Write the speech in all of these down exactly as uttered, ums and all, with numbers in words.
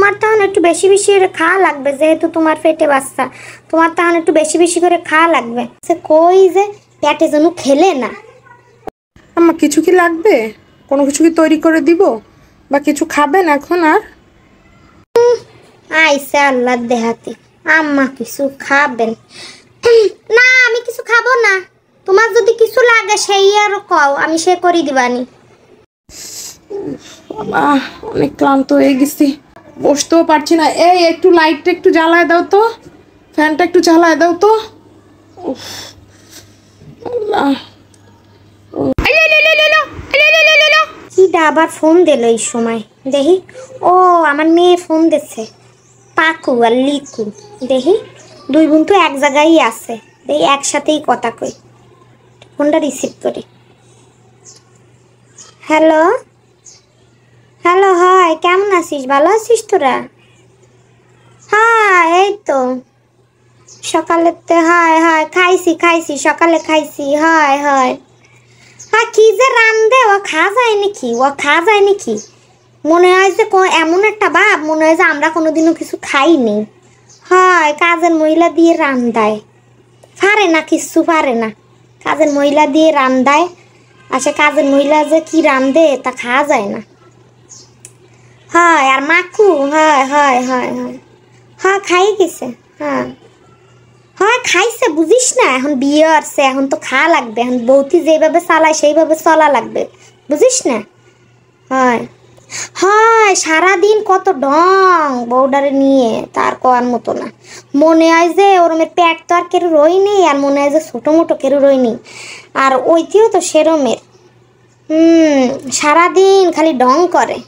তোমার তখন একটু বেশি বেশি করে খাওয়া লাগবে, যেহেতু তোমার পেটে বাচ্চা, তোমার তখন একটু বেশি বেশি করে খাওয়া লাগবে। সে কই যে পেটে যেন খেলে না। আম্মা কিছু কি লাগবে? কোনো কিছু কি তৈরি করে দিব, বা কিছু খাবেন এখন? আর আইসে আল্লাহ দেহাতি, আম্মা কিছু খাবেন না? আমি কিছু খাবো না। তোমার যদি কিছু লাগে সেই আর কও, আমি সে করি দিবানি। বাবা অনেক ক্লান্ত হয়ে গেছি, বসতেও পারছি না। এই একটু লাইটটা একটু জ্বালায় দাও তো, ফ্যানটা একটু জ্বালায় দাও তো। কিটা আবার ফোন দিল এই সময় দেখি? ও আমার মেয়ে ফোন দিচ্ছে, পাকু আর লিকু। দেখি দুই বোন তো এক জায়গায় আছে, দেখি একসাথেই কথা কই। ফোনটা রিসিভ করি। হ্যালো হ্যালো, হয় কেমন আছিস? ভালো আছিস তোরা? হ্যাঁ এই তো সকালেতে, হয় হয় খাইছি খাইছি সকালে খাইছি, হয় হয়। হ্যাঁ কি যে রান্ধে, ও খাওয়া যায় নাকি? ও খাওয়া যায় নাকি? মনে হয় যে এমন একটা ভাব, মনে হয় যে আমরা কোনোদিনও কিছু খাইনি। হয় কাজের মহিলা দিয়ে রান্ধায়, পারে না কিছু পারে না। কাজের মহিলা দিয়ে রান্ধায়, আসে কাজের মহিলা যে কি রান্ধে তা খাওয়া যায় না। হয় আর মাখু, হয় হয় হয় হয় হ্যাঁ খাই গেছে। হ্যাঁ হয় খাইছে, বুঝিস না? এখন বিয়ে আসছে, এখন তো খাওয়া লাগবে। এখন বৌতি যেভাবে চালায় সেইভাবে চলা লাগবে, বুঝিস না? হয় হয় সারাদিন কত ঢং বউডারে নিয়ে, তার কোয়ার মতো না। মনে হয় যে ওরমের পেট তো আর কেউ রই নেই, আর মনে হয় যে ছোটো মোটো কেউ রই নেই। আর ওইটিও তো সেরমের, হুম সারাদিন খালি ঢং করে।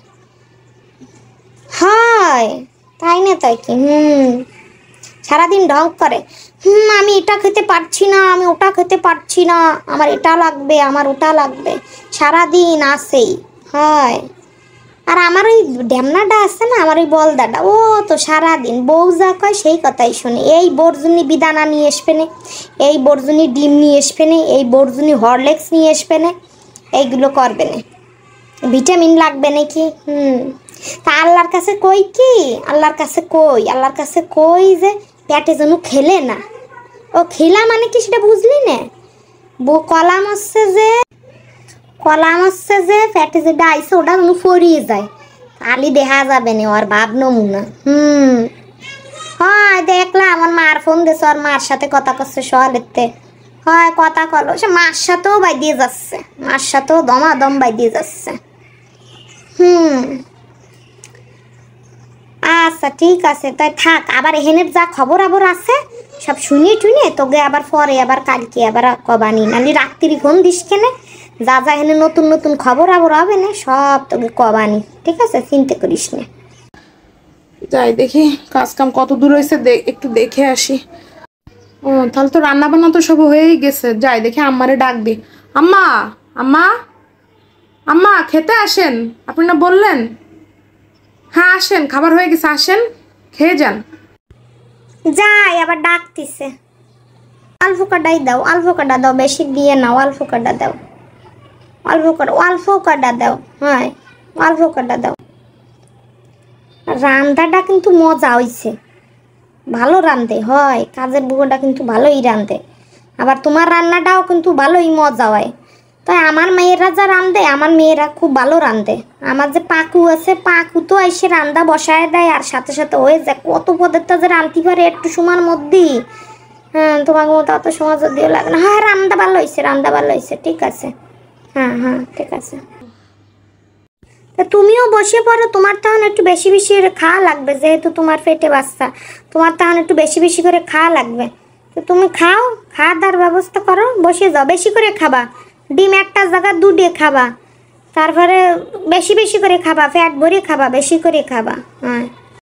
হয় তাই না? তাই কি? হুম সারাদিন ঢং করে। হুম আমি এটা খেতে পারছি না, আমি ওটা খেতে পারছি না, আমার এটা লাগবে, আমার ওটা লাগবে, সারাদিন আসেই। হয় আর আমার ওই ঢ্যামনাটা আছে না, আমার ওই বলদাটা, ও তো সারাদিন বউ যা কয় সেই কথাই শুনে। এই বর্জুনি বিদানা নিয়ে আসবে না, এই বর্জুনি ডিম নিয়ে আসবে না, এই বর্জুনি হরলিক্স নিয়ে আসবে না, এইগুলো করবে না। ভিটামিন লাগবে নাকি? হুম তা আল্লাহর কাছে কই কি, আল্লাহর কাছে কই, আল্লাহর কাছে কই যে পেটে যেন খেলে না। ও খেলা মানে কি সেটা বুঝলি না? বউ কলাম হচ্ছে যে, কলাম হচ্ছে যে পেটে যেটা আইসে ওটা যেন ফরিয়ে যায়, খালি দেখা যাবে না ওর ভাব নমুনা। হুম হয় দেখলাম আমার মার ফোন দিয়েছে, ওর মার সাথে কথা করছে সকালেতে। হয় কথা কলো, সে মার সাথেও বাই দিয়ে যাচ্ছে, মার সাথেও দমাদম বাই দিয়ে যাচ্ছে। হুম আচ্ছা ঠিক আছে, তাই থাক। আবার এখানের যা খবর আবর আছে সব শুনিয়ে টুনে তোকে আবার পরে আবার কালকে আবার কবানি, নালি রাত্রি ফোন দিস কেনে, যা যা এখানে নতুন নতুন খবর আবর হবে না সব তোকে কবানি, ঠিক আছে? চিন্তা করিস না। যাই দেখি কাজ কাম কত দূর হয়েছে, একটু দেখে আসি। ও তাহলে তো রান্না বান্না তো সব হয়েই গেছে। যাই দেখি আম্মারে ডাক দি। আম্মা আম্মা আম্মা খেতে আসেন, আপনি না বললেন? হ্যাঁ আসেন, খাবার হয়ে গেছে, আসেন খেয়ে যান। যাই আবার ডাকতিছে। অল্প কাটাই দাও, অল্প কাটা দাও, বেশি দিয়ে নাও, অল্প কাটা দাও, অল্প কাটা, অল্প কাটা দাও। হ্যাঁ অল্প কাটা দাও। রান্নাটা কিন্তু মজা হইছে, ভালো রান্ধে। হয় কাজের বুড়োটা কিন্তু ভালোই রান্ধে, আবার তোমার রান্নাটাও কিন্তু ভালোই মজা হয়। তাই আমার মেয়েরা যা রান্ধে, আমার মেয়েরা খুব ভালো রান্ধে। আমার যে পাকু আছে, পাকু তো এসে রান্না বসায় দেয় আর সাথে সাথে হয়ে যায়। কত পদেরটা যে রাঁধতে পারে একটু সময়ের মধ্যেই। হ্যাঁ তোমাকে মতো অত সময় যদিও লাগে না। হ্যাঁ রান্না ভালো হয়েছে, রান্না ভালো হয়েছে, ঠিক আছে। হ্যাঁ হ্যাঁ ঠিক আছে। তুমিও বসে পড়ো, তোমার তখন একটু বেশি বেশি করে খাওয়া লাগবে, যেহেতু তোমার পেটে বাচ্চা, তোমার তখন একটু বেশি বেশি করে খাওয়া লাগবে। তো তুমি খাও, খাওয়া দাওয়ার ব্যবস্থা করো, বসে যাও, বেশি করে খাবা। ডিম একটা জায়গা দুটে খাবা, তারপরে বেশি বেশি করে খাবা, ফ্যাট ভরে খাবা, বেশি করে খাবা। হ্যাঁ